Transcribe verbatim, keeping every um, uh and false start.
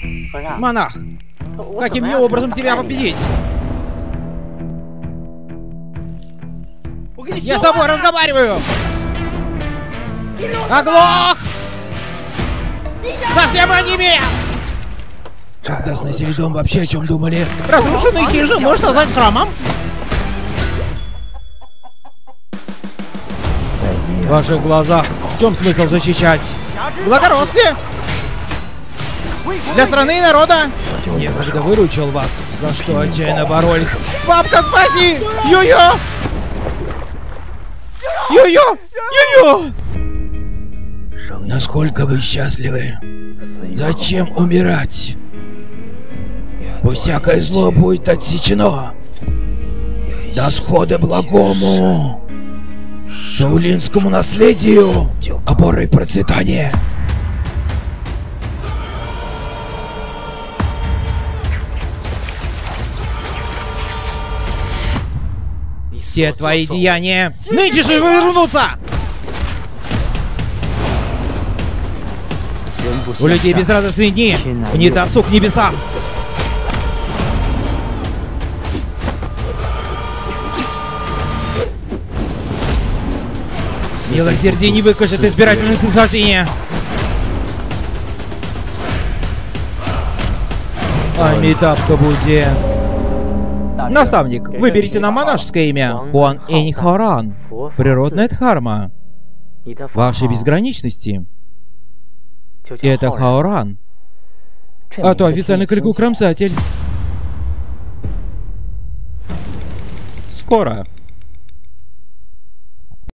Монах, каким мне образом тебя победить? Я с тобой разговариваю! Оглох! Совсем онемел! Когда сносили дом, вообще о чем думали? Разрушенные хижины можно назвать храмом? В ваших глазах в чем смысл защищать? В благородстве! Для страны и народа! Некогда выручил вас, за что отчаянно боролись. Бабка, спаси! Ю-ю! Ю-ю! Ю-ю! Насколько вы счастливы? Зачем умирать? Пусть всякое зло будет отсечено. До схода благому шаолинскому наследию опорой процветания. Все твои деяния нынче же вернутся! У людей безрадостные дни, не досуг небесам. Милосердие не выкажет избирательное снисхождение. Амитабха Будде. Наставник, выберите нам монашеское имя. Хуан Энь Хоран. Природная дхарма. Вашей безграничности. Это Хаоран. А то официальный крику кромсатель. Скоро.